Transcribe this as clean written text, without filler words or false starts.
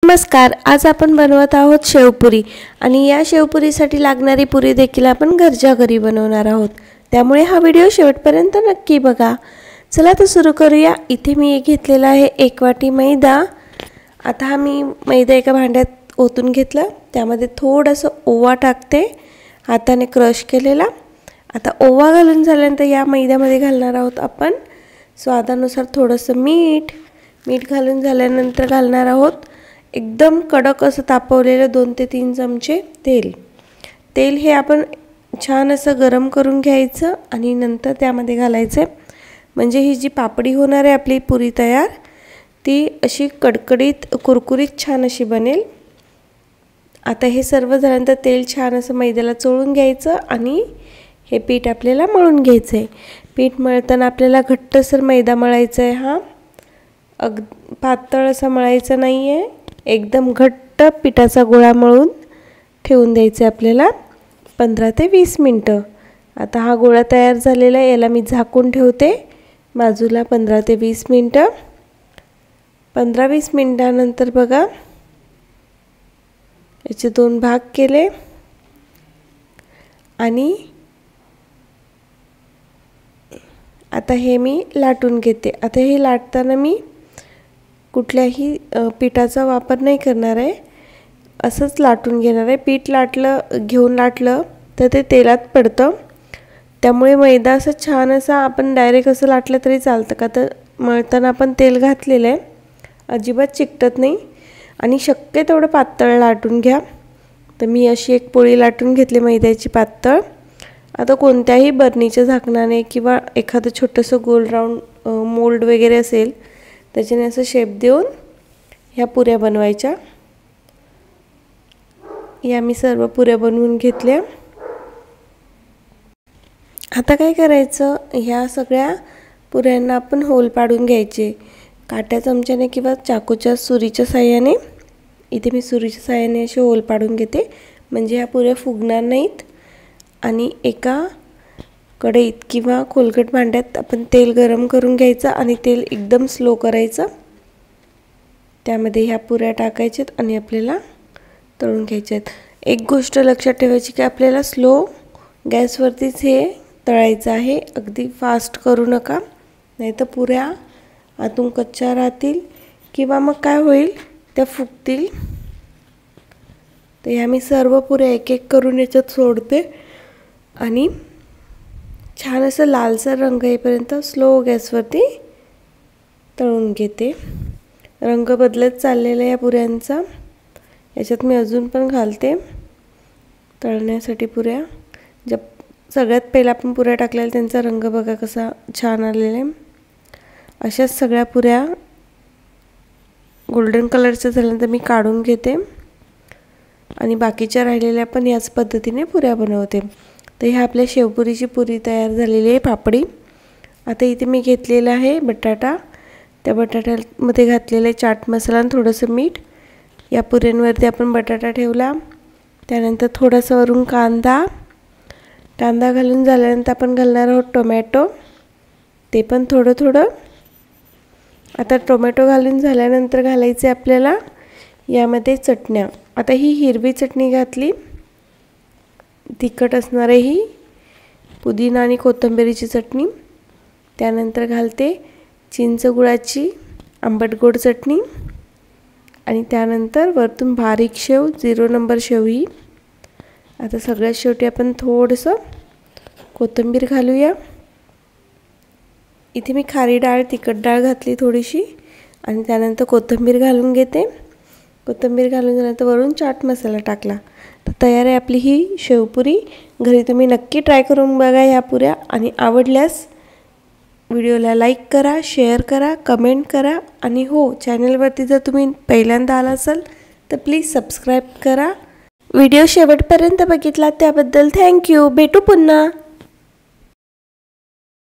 नमस्कार। आज आपण बनवत आहोत शेवपुरी आणि या शेवपुरीसाठी लागणारी पुरी देखील आपण घरच्या घरी बनवणार आहोत, त्यामुळे हा व्हिडिओ शेवटपर्यंत नक्की बघा। चला तर सुरू करूया। इथे मी घेतलेला आहे 1 वाटी मैदा। आता हा मी मैदा एका भांड्यात ओतून घेतला, त्यामध्ये थोडंसं ओवा टाकते, हाताने क्रश केलेला। आता ओवा घालून झाल्यानंतर या मैद्यामध्ये घालणार आहोत आपण स्वादानुसार थोडंसं मीठ घालून झाल्यानंतर घालणार आहोत एकदम कडक असं तापवलेलं 2 ते 3 चमचे तेल हे आपण छान असं गरम करून घ्यायचं आणि नंतर त्यामध्ये घालायचं, म्हणजे ही जी पापडी होणार आहे आपली पुरी तयार, ती अशी कडकडीत कुरकुरीत छान अशी बनेल। आता हे सर्व झाल्यानंतर तेल छान असं मैद्याला चोळून घ्यायचं आणि हे पीठ आपल्याला मळून घ्यायचं आहे। पीठ मळताना आपल्याला घट्टसर मैदा मळायचा आहे, हा पातळ असा मळायचा नाही आहे, एकदम घट्ट पिठाचा गोळा मळून ठेवून द्यायचा आपल्याला 15 ते 20 मिनिटं। आता हा गोळा तयार झालेला आहे, याला मी झाकून ठेवते बाजूला 15 ते 20 मिनिटं। 15-20 मिनिटांनंतर बघा याचे 2 भाग केले आणि आता हे मी लाटून घेते। आता हे लाटताना मी कुठल्याही पिठाचा वापर नाही करणार आहे, असंच लाटून घेणार आहे। पीठ घेऊन लाटलं तर ते तेलात पडतं, त्यामुळे मैदा असं छान असा आपण डायरेक्ट असं लाटलं तरी चालतं, का तर मळताना आपण तेल घातलेलं आहे, अजिबात चिकटत नाही। आणि शक्य तेवढं पातळ लाटून घ्या। तर मी अशी एक पोळी लाटून घेतली मैद्याची पातळ। आता कोणत्याही बर्नीच्या झाकणाने किंवा एखादं छोटंसं गोल राऊंड मोल्ड वगैरे असेल त्याच्याने असं शेप देऊन ह्या पुऱ्या बनवायच्या। या मी सर्व पुऱ्या बनवून घेतल्या। आता काय करायचं, ह्या सगळ्या पुऱ्यांना आपण होल पाडून घ्यायचे काट्या चमच्याने किंवा चाकूच्या सुरीच्या साहाय्याने। इथे मी सुरीच्या साहाय्याने असे होल पाडून घेते, म्हणजे ह्या पुऱ्या फुगणार नाहीत। आणि एका कढईत किंवा खोलगट भांड्यात आपण तेल गरम करून घ्यायचं आणि तेल एकदम स्लो करायचं, त्यामध्ये ह्या पुऱ्या टाकायच्यात आणि आपल्याला तळून घ्यायच्यात। एक गोष्ट लक्षात ठेवायची की आपल्याला स्लो गॅसवरतीच हे तळायचं आहे, अगदी फास्ट करू नका, नाहीतर पुऱ्या आतून कच्च्या राहतील किंवा मग काय होईल त्या फुगतील। तर ह्या मी सर्व पुऱ्या एक एक करून याच्यात सोडते आणि छान असं लालसर रंग येईपर्यंत स्लो गॅसवरती तळून घेते। रंग बदलत चाललेला आहे या पुऱ्यांचा, याच्यात मी अजून पण घालते तळण्यासाठी पुऱ्या। सगळ्यात पहिला आपण पुऱ्या टाकलेल्या त्यांचा रंग बघा कसा छान आलेला आहे। अशाच सगळ्या पुऱ्या गोल्डन कलरच्या झाल्यानंतर मी काढून घेते आणि बाकीच्या राहिलेल्या पण याच पद्धतीने पुऱ्या बनवते। तर ह्या आपल्या शेवपुरीची पुरी तयार झालेली आहे पापडी। आता इथे मी घेतलेला आहे बटाटा, त्या बटाट्यामध्ये घातलेला आहे चाट मसाला आणि थोडंसं मीठ। या पुऱ्यांवरती आपण बटाटा ठेवला, त्यानंतर थोडासा वरून कांदा घालून झाल्यानंतर आपण घालणार आहोत टोमॅटो, ते पण थोडं। आता टोमॅटो घालून झाल्यानंतर घालायचे आपल्याला यामध्ये चटण्या। आता ही हिरवी चटणी घातली, तिखट असणार आहे ही पुदिना आणि कोथिंबीरीची चटणी। त्यानंतर घालते चिंच गुळाची आंबट गोड चटणी आणि त्यानंतर वरतून बारीक शेव 0 नंबर शेव ही। आता सगळ्यात शेवटी आपण थोडंसं कोथिंबीर घालूया। इथे मी खारी डाळ तिखट डाळ घातली थोडीशी आणि त्यानंतर कोथिंबीर घालून घेते। कोथिंबीर घालून झाल्यानंतर वरून चाट मसाला टाकला। तर तयार आहे आपली ही शेवपुरी। घरी तुम्ही नक्की ट्राय करून बघा ह्या पुऱ्या आणि आवडल्यास व्हिडिओला लाईक करा, शेअर करा, कमेंट करा आणि हो, चॅनलवरती जर तुम्ही पहिल्यांदा आला असाल तर प्लीज सबस्क्राईब करा। व्हिडिओ शेवटपर्यंत बघितला त्याबद्दल थँक्यू। भेटू पुन्हा।